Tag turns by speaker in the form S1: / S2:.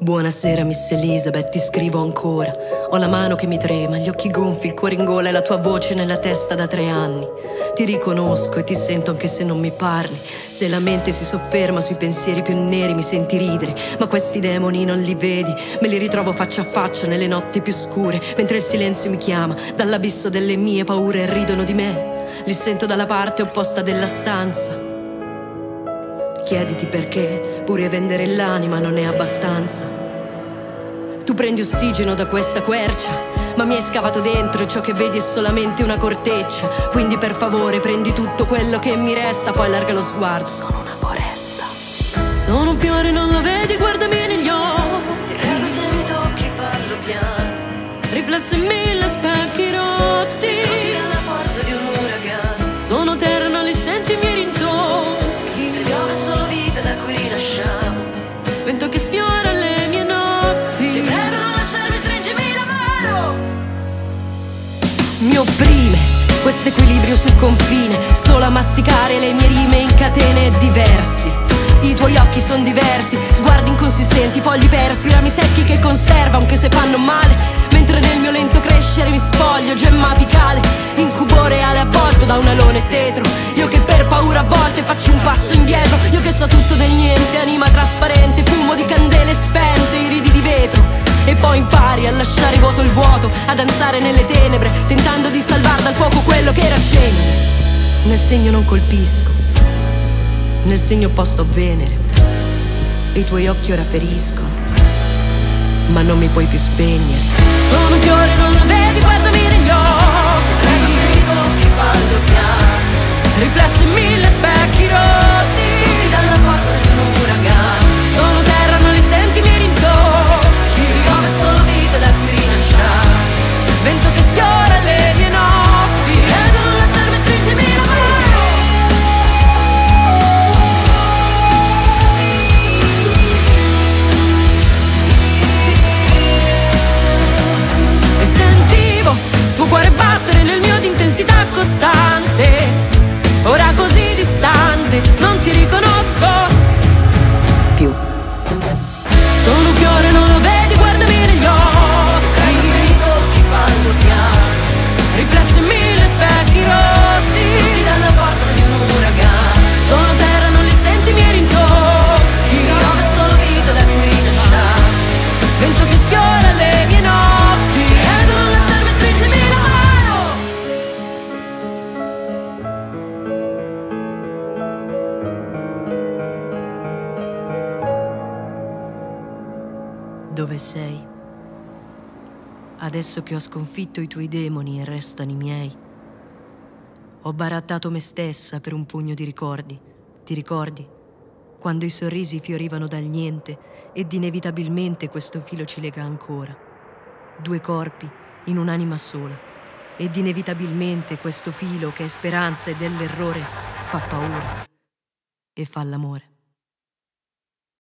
S1: Buonasera Miss Elizabeth, ti scrivo ancora. Ho la mano che mi trema, gli occhi gonfi, il cuore in gola e la tua voce nella testa da 3 anni. Ti riconosco e ti sento anche se non mi parli. Se la mente si sofferma sui pensieri più neri mi senti ridere, ma questi demoni non li vedi. Me li ritrovo faccia a faccia nelle notti più scure, mentre il silenzio mi chiama dall'abisso delle mie paure e ridono di me. Li sento dalla parte opposta della stanza. Chiediti perché pure vendere l'anima non è abbastanza. Tu prendi ossigeno da questa quercia, ma mi hai scavato dentro e ciò che vedi è solamente una corteccia. Quindi per favore prendi tutto quello che mi resta, poi allarga lo sguardo. Sono una foresta. Sono un fiore, non lo vedi? Guardami negli occhi. Ti prego se mi tocchi fallo piano. Riflesso in 1000 specchi rotti, distrutti dalla forza di un uragano. Sono terra, non li senti i miei rintocchi. Se piove è solo vita da cui rinasciamo. Vento che sfiora le mie notti. Ti prego non lasciarmi, stringimi la mano. Mi opprime questo equilibrio sul confine, solo a masticare le mie rime in catene diversi. I tuoi occhi son diversi, sguardi inconsistenti, fogli persi, rami secchi che conservo anche se fanno male. Mentre nel mio lento crescere mi spoglio, gemma apicale, incubo reale avvolto da un alone tetro. Io che per paura a volte faccio un passo indietro. Io che so tutto del niente, anima trasparente, fumo di candele spente, i ridi di vetro. E poi impari a lasciare vuoto il vuoto, a danzare nelle tenebre, tentando di salvar dal fuoco quello che era cenere. Nel segno non colpisco, nel segno opposto ho Venere, e i tuoi occhi ora feriscono, ma non mi puoi più spegnere. Sono un fiore, non lo vedi? Guardami negli occhi. I occhi fallo piano. Riflesso in 1000 specchi rotti, distrutti dalla forza di un uragano. Sono terra, non li senti i miei rintocchi. Piove è solo vita da cui rinasciamo. Vento che sfiora le mie notti. Prego non lasciarmi, stringimi la mano. Tuo cuore battere nel mio di intensità costante. Ora così distante, non ti riconosco più. Sono un fiore, non lo vedi? Guardami negli occhi. I tocchi fallo piano. Riflesso in 1000 specchi rotti, distrutti dalla forza di un uragano. Sono terra, non li senti i miei rintocchi. Piove è solo vita da cui rinasciamo. Vento che sfiora le mie notti. Prego non lasciarmi, stringimi la mano. Dove sei? Adesso che ho sconfitto i tuoi demoni e restano i miei. Ho barattato me stessa per un pugno di ricordi. Ti ricordi? Quando i sorrisi fiorivano dal niente ed inevitabilmente questo filo ci lega ancora. 2 corpi in un'anima sola. Ed inevitabilmente questo filo che è speranza e dell'errore fa paura e fa l'amore.